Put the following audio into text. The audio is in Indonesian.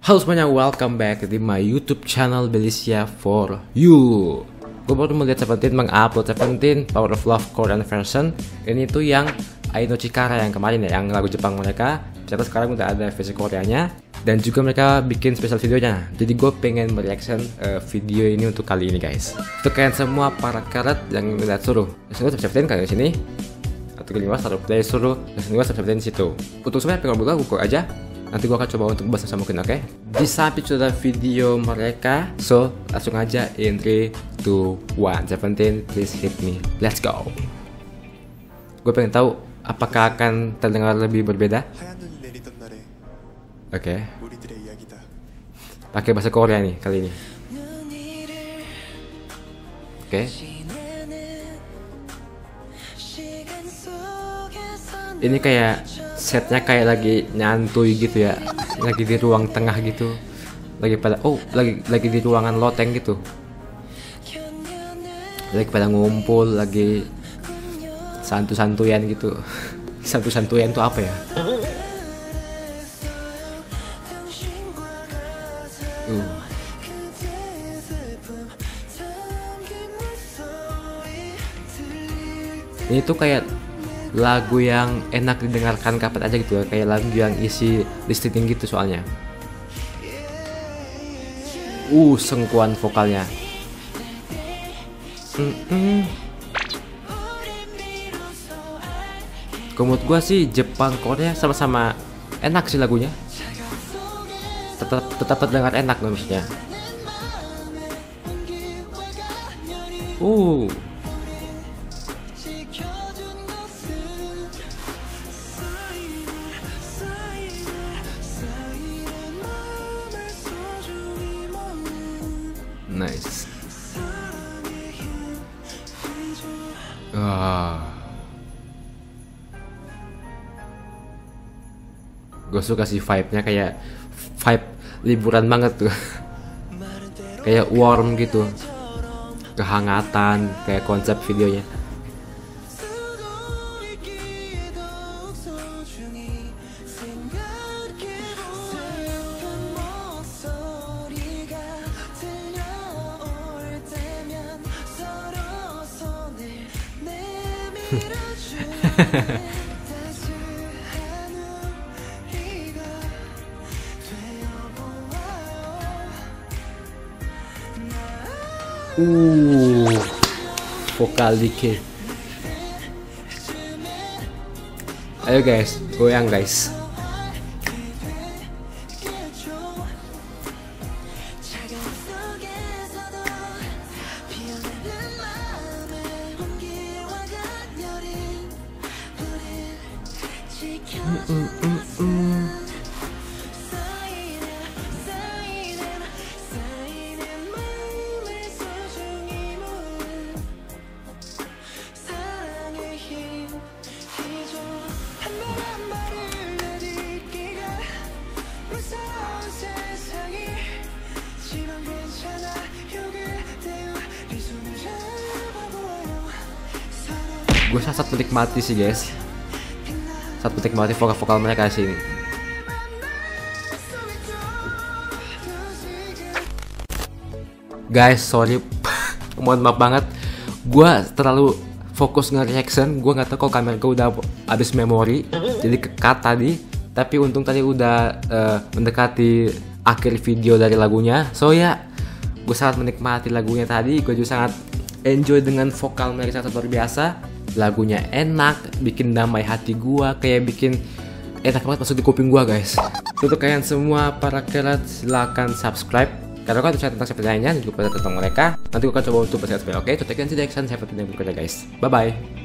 Halo semuanya, welcome back di my YouTube channel Belisia for You. Gue baru melihat Seventeen mengupload Seventeen Power of Love Korean version. Ini tuh yang Ai no Chikara yang kemarin ya, yang lagu Jepang mereka. Ternyata sekarang udah ada versi Koreanya. Dan juga mereka bikin special videonya. Jadi gue pengen mereaction video ini untuk kali ini guys. Untuk kalian semua para karet yang lihat suruh gue Seventeen kayak sini. Atau kelima taruh play suruh gue Seventeen situ. Untuk semua pengen buka buku aja. Nanti gue akan coba untuk bahas sama mungkin, oke? Di samping sudah video mereka, so langsung aja in 3, 2, 1. Seventeen, please hit me. Let's go. Gue pengen tahu apakah akan terdengar lebih berbeda. Oke. Pakai bahasa Korea nih kali ini. Oke. Ini kayak setnya kayak lagi nyantuy gitu ya, lagi di ruang tengah gitu, lagi di ruangan loteng gitu, lagi pada ngumpul, lagi santuyan gitu. Santuyan tuh apa ya? Ini tuh kayak lagu yang enak didengarkan kapan aja gitu ya, kayak lagu yang isi listening gitu soalnya. Sengkuan vokalnya. Menurut gua sih Jepang Korea sama-sama enak sih lagunya. Tetap terdengar enak maksudnya. Nice. Gue suka sih vibe-nya, kayak vibe liburan banget tuh. Kayak warm gitu, kehangatan, kayak konsep videonya. Vokal dikit. Ayo guys, goyang guys. Gue sangat menikmati sih guys, sangat menikmati vokal mereka sih. Guys, sorry, mohon maaf banget, gue terlalu fokus nge-reaction. Gue nggak tahu kalau kamera gue udah habis memori, jadi ke-cut tadi. Tapi untung tadi udah mendekati akhir video dari lagunya. So ya, gue sangat menikmati lagunya tadi. Gue juga sangat enjoy dengan vokal mereka, sangat luar biasa. Lagunya enak, bikin damai hati gua, kayak bikin enak banget masuk di kuping gua guys. Untuk kalian semua para kerat, silahkan subscribe karena kan saya tentang seperti lainnya, juga pada tentang mereka. Nanti gua akan coba untuk bahas. Oke, to take consideration saya berikutnya guys. Bye bye.